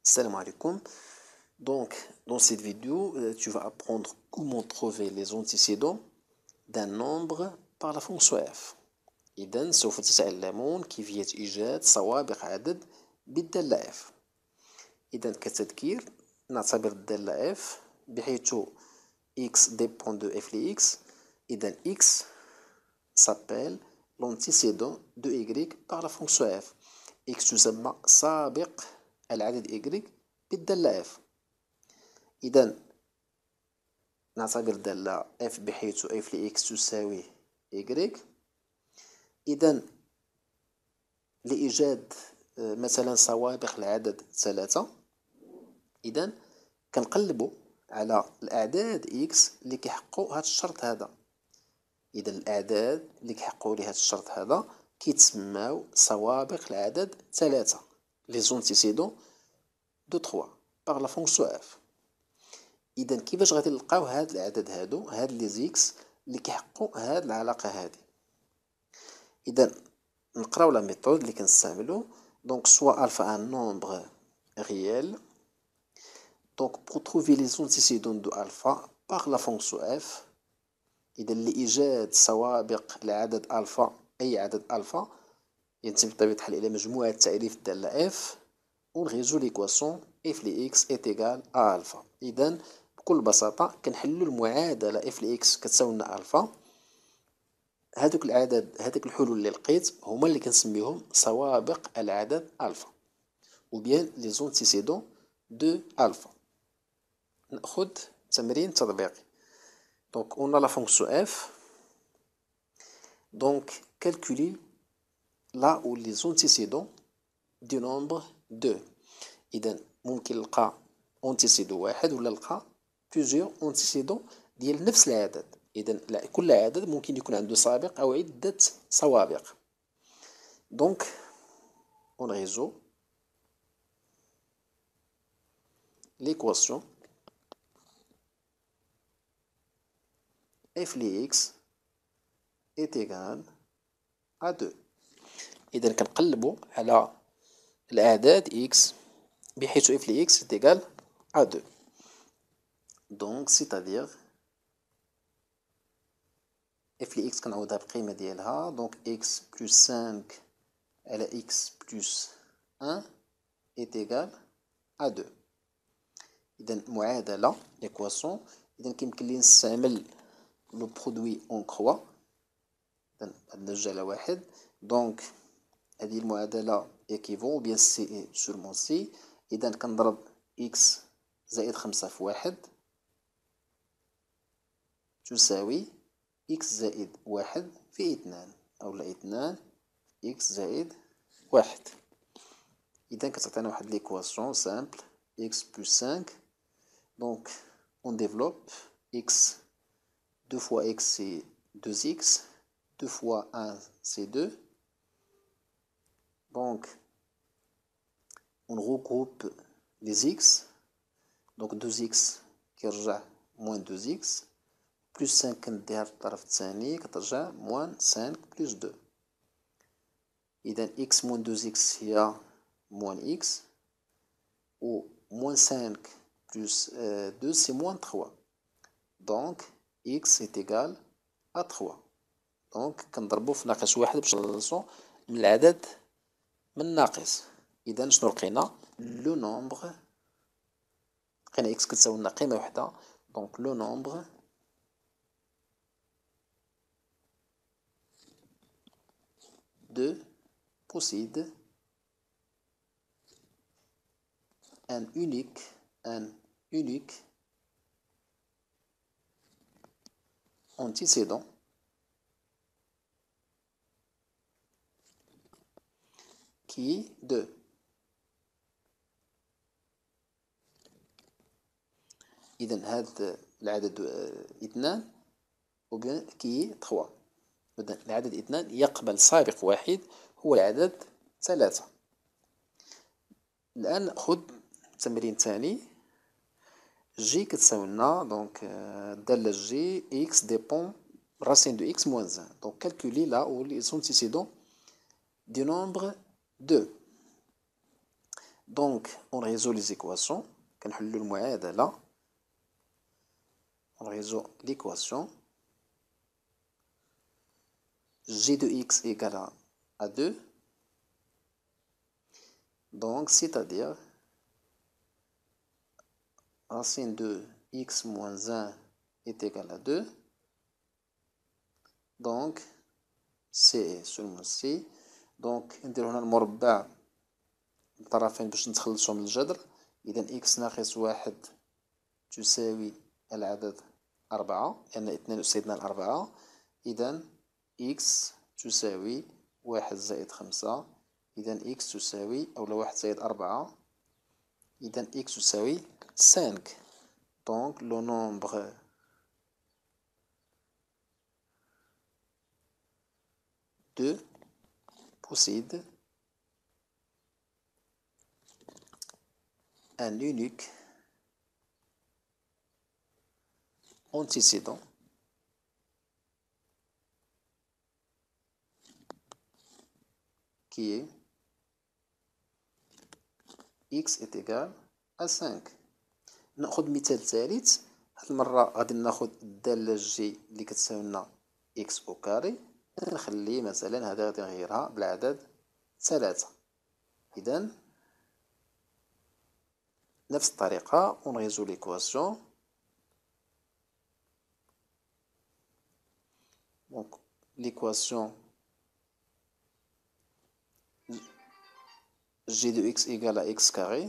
Salam alaikum. Donc, dans cette vidéo, tu vas apprendre comment trouver les antécédents d'un nombre par la fonction f. إذن سوف تتعلمون كيفية إيجاد سوابق عدد بالدالة f. إذن كتذكير نعتبر الدالة f بحيث x dépend de f لx. إذن x s'appelle l'antécédent de y par la fonction f. x تسمى سابق العدد y بالدالة f. إذا نعتبر الدالة f بحيث f لx تساوي y. إذا لإيجاد مثلا سوابق العدد 3، إذا كنقلبو على الأعداد x اللي كيحققوا هذا الشرط هذا. إذا الأعداد اللي كيحققوا لهذا الشرط هذا كيتسماو سوابق العدد 3، les antécédents de 3 par la fonction f. إذا كيفاش غادي نلقاو هاد الأعداد هاد لي زيكس اللي كيحققوا هاد العلاقة هادي؟ إذا نقراو لا ميثود اللي كنستعملو. Donc soit alpha un nombre réel. Donc pour trouver les antécédents de alpha par la fonction f، إذا لإيجاد سوابق العدد alpha أي عدد alpha ينتمي بطبيعة الحال إلى مجموعة تعريف الدالة f. On résout l'équation f لx est égal à alpha. إذا بكل بساطة كنحلو المعادلة f لx كتساوي لنا alpha. هادوك الأعداد هادوك الحلول اللي لقيت هما اللي كنسميهم سوابق العدد alpha ou bien les antécédents de alpha. نأخذ تمرين تطبيقي. Donc on a la fonction f. Donc calculer là où les antécédents du nombre 2. إذا ممكن نلقى antécédent واحد ولا نلقى plusieurs antécédents ديال نفس العدد. إذا كل عدد ممكن يكون عنده سابق أو عدة سوابق. Donc on résout l'équation f لx est égal à 2. إذا كنقلبو على الأعداد x بحيث f لx est égal à 2. Donc c'est-à-dire f لx كنعوضها بقيمة ديالها. Donc x plus 5 على x plus 1 est égal à 2. إذا معادلة l'équation. إذا كيمكن لي نستعمل لو برودوي اون كروا. إذا عندنا جوج على واحد. دونك هذه المعادلة équivaut ou bien c sûrement c. إذا كنضرب x زائد 5 في 1 تساوي x زائد 1 في 2 أولا 2 x زائد 1. إذا كتعطينا واحد l'équation simple x plus 5. Donc on développe x, 2 fois x c'est 2x, 2 fois 1 c'est 2. Donc on regroupe les x. Donc 2x كيرجع moins 2x plus 5 كنديها في الطرف الثاني كترجع moins 5 plus 2. إذا x moins 2x هي moins x و moins 5 plus 2 c'est moins 3. Donc x est égal à 3. Donc كنضربو في ناقص واحد باش نخلصو من العدد من ناقص. إذا شنو لقينا؟ لو نومبر لقينا x كتساوي لنا قيمة وحدة. دونك لو نومبر de possède un unique antécédent qui est 2. إذا هذا العدد 2 ou bien qui est 3. إذا العدد 2 يقبل سابق واحد هو العدد 3. الآن نأخذ تمرين ثاني. جي كتساوي لنا دونك الدالة جي x dépend racine de x moins 1. Donc calculer là où les antécédents du nombre 2. Donc on résout les équations. كنحلو المعادلة. On résout l'équation. G de x égale à 2. Donc c'est-à-dire racine de x moins 1 est égal à 2. Donc C est seulement C. Donc نديرو هنا المربع الطرفين باش نتخلصو من الجذر. إذا x ناقص 1 تساوي العدد 4 لأن 2 أسيدنا الأربعة. إذا x تساوي 1 زائد 5. إذا x تساوي أولا 1 زائد 4. إذا x تساوي 5. Donc le nombre de possède un unique antécédent qui est x est égal à 5. ناخذ مثال ثالث. هاد المرة غادي ناخذ الدالة جي اللي كتساوي لنا x أو كاري. نخلي مثلا هذا غادي نغيرها بالعدد 3. إذا نفس الطريقة on résout l'équation. Donc l'équation g de x égale à x carré.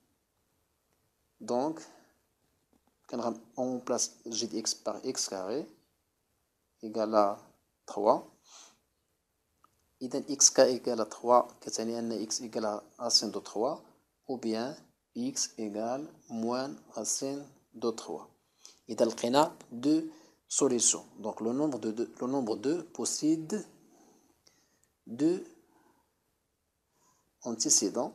Donc on remplace g de x par x carré égale à 3. إذا x égale à 3 كتعني أن x égale à racine de 3 ou bien x égale moins racine de 3. إذا لقينا deux solutions. Donc le nombre de possède deux antécédents,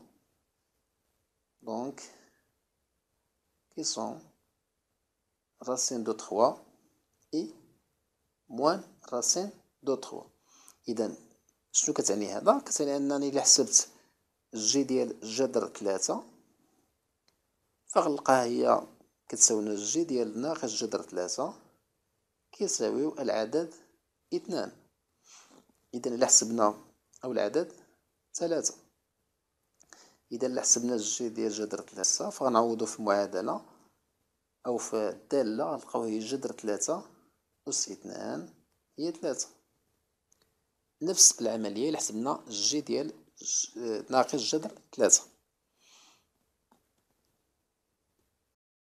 donc qui sont racine de 3 et moins racine de 3. إذا شنو كتعني هذا؟ كتعني أنني إلا حسبت جي ديال جذر 3 فغنلقاها هي كتساوي لنا جي ديال ناقص جذر 3 كيساويو العدد 2. إذا إلا حسبنا أو العدد 3. إذا إلا حسبنا الجي ديال جذر 3 فغنعوضو في المعادلة أو في الدالة غنلقاو هي جذر 3 أس 2 هي 3. نفس العملية إلا حسبنا الجي ديال ناقص جذر 3.